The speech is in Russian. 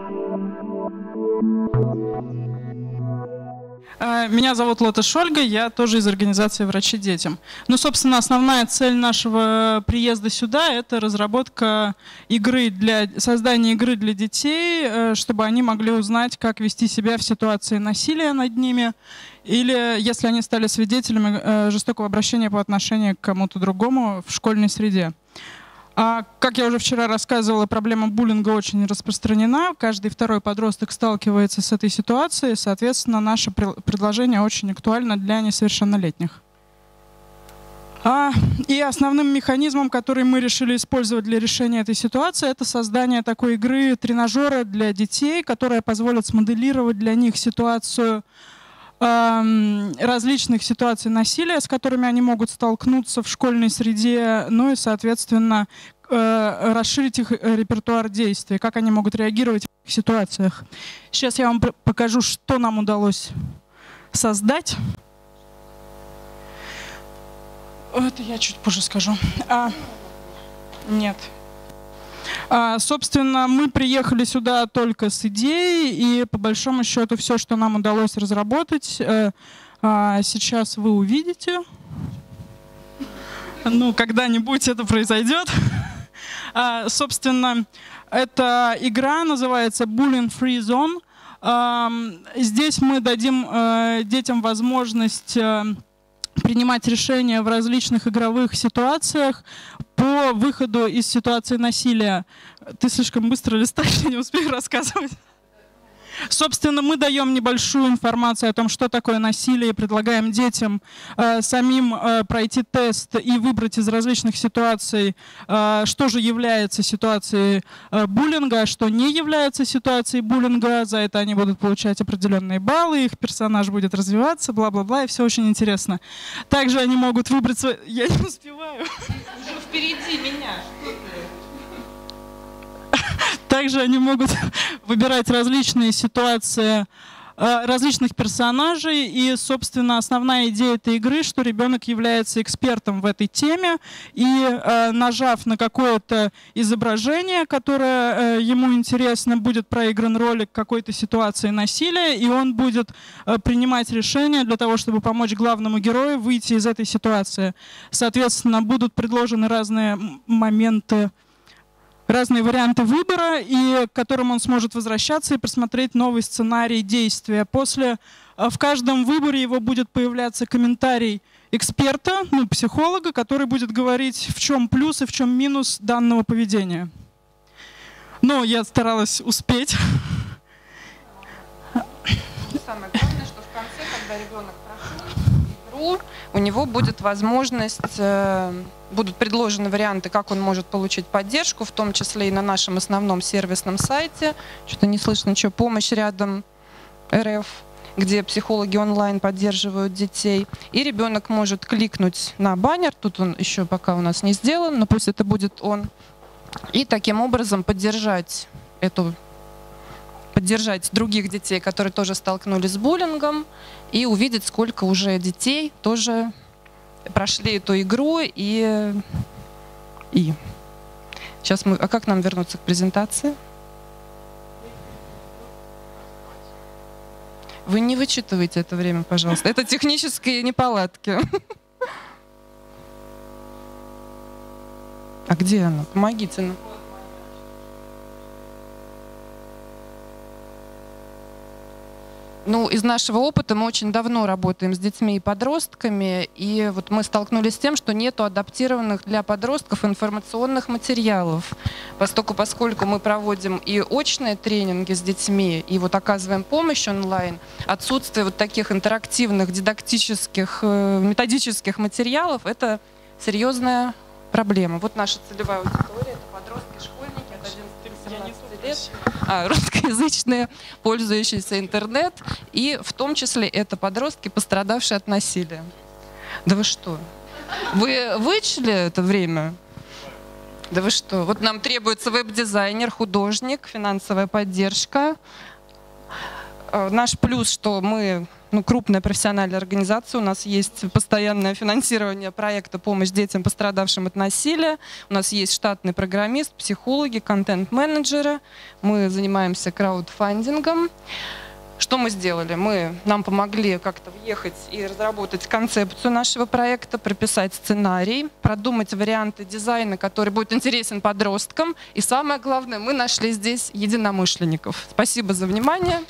Меня зовут Латыш Ольга, я тоже из организации «Врачи детям». Ну, собственно, основная цель нашего приезда сюда – это разработка создание игры для детей, чтобы они могли узнать, как вести себя в ситуации насилия над ними, или если они стали свидетелями жестокого обращения по отношению к кому-то другому в школьной среде. Как я уже вчера рассказывала, проблема буллинга очень распространена. Каждый второй подросток сталкивается с этой ситуацией. Соответственно, наше предложение очень актуально для несовершеннолетних. И основным механизмом, который мы решили использовать для решения этой ситуации, это создание такой игры, тренажера для детей, которая позволит смоделировать для них ситуацию, различных ситуаций насилия, с которыми они могут столкнуться в школьной среде, ну и, соответственно, расширить их репертуар действий, как они могут реагировать в этих ситуациях. Сейчас я вам покажу, что нам удалось создать. Это я чуть позже скажу. Нет. Собственно, мы приехали сюда только с идеей, и по большому счету все, что нам удалось разработать, сейчас вы увидите. Ну, когда-нибудь это произойдет. Собственно, эта игра называется Bullying Free Zone. Здесь мы дадим детям возможность принимать решения в различных игровых ситуациях по выходу из ситуации насилия. Ты слишком быстро листаешь, я не успею рассказывать. Собственно, мы даем небольшую информацию о том, что такое насилие, и предлагаем детям самим пройти тест и выбрать из различных ситуаций, что же является ситуацией буллинга, а что не является ситуацией буллинга. За это они будут получать определенные баллы, их персонаж будет развиваться, бла-бла-бла, и все очень интересно. Также они могут выбрать... Я не успеваю. Уже впереди меня. Также они могут выбирать различные ситуации различных персонажей. И, собственно, основная идея этой игры, что ребенок является экспертом в этой теме. И, нажав на какое-то изображение, которое ему интересно, будет проигран ролик какой-то ситуации насилия, и он будет принимать решения для того, чтобы помочь главному герою выйти из этой ситуации. Соответственно, будут предложены разные моменты, разные варианты выбора, и к которым он сможет возвращаться и просмотреть новый сценарий действия. В каждом выборе его будет появляться комментарий эксперта, психолога, который будет говорить, в чем плюс и в чем минус данного поведения. Но я старалась успеть. Самое главное, что в конце, когда ребенок прошел игру, у него будет возможность, будут предложены варианты, как он может получить поддержку, в том числе и на нашем основном сервисном сайте. Что-то не слышно ничего. Помощь рядом РФ, где психологи онлайн поддерживают детей. И ребенок может кликнуть на баннер. Тут он еще пока у нас не сделан, но пусть это будет он. И таким образом поддержать других детей, которые тоже столкнулись с буллингом, и увидеть, сколько уже детей тоже прошли эту игру. И сейчас мы... А как нам вернуться к презентации? Вы не вычитывайте это время, пожалуйста. Это технические неполадки. А где она? Помогите нам. Ну, из нашего опыта мы очень давно работаем с детьми и подростками, и вот мы столкнулись с тем, что нету адаптированных для подростков информационных материалов. Поскольку мы проводим и очные тренинги с детьми, и вот оказываем помощь онлайн, отсутствие вот таких интерактивных, дидактических, методических материалов — это серьезная проблема. Вот наша целевая аудитория — это подростки, школьники от 11 до 17 лет. Русскоязычные, пользующиеся интернет, и в том числе это подростки, пострадавшие от насилия. Да вы что? Вы вычли это время? Да вы что? Вот нам требуется веб-дизайнер, художник, финансовая поддержка. Наш плюс, что мы крупная профессиональная организация. У нас есть постоянное финансирование проекта «Помощь детям, пострадавшим от насилия». У нас есть штатный программист, психологи, контент-менеджеры. Мы занимаемся краудфандингом. Что мы сделали? Нам помогли как-то въехать и разработать концепцию нашего проекта, прописать сценарий, продумать варианты дизайна, который будет интересен подросткам. И самое главное, мы нашли здесь единомышленников. Спасибо за внимание.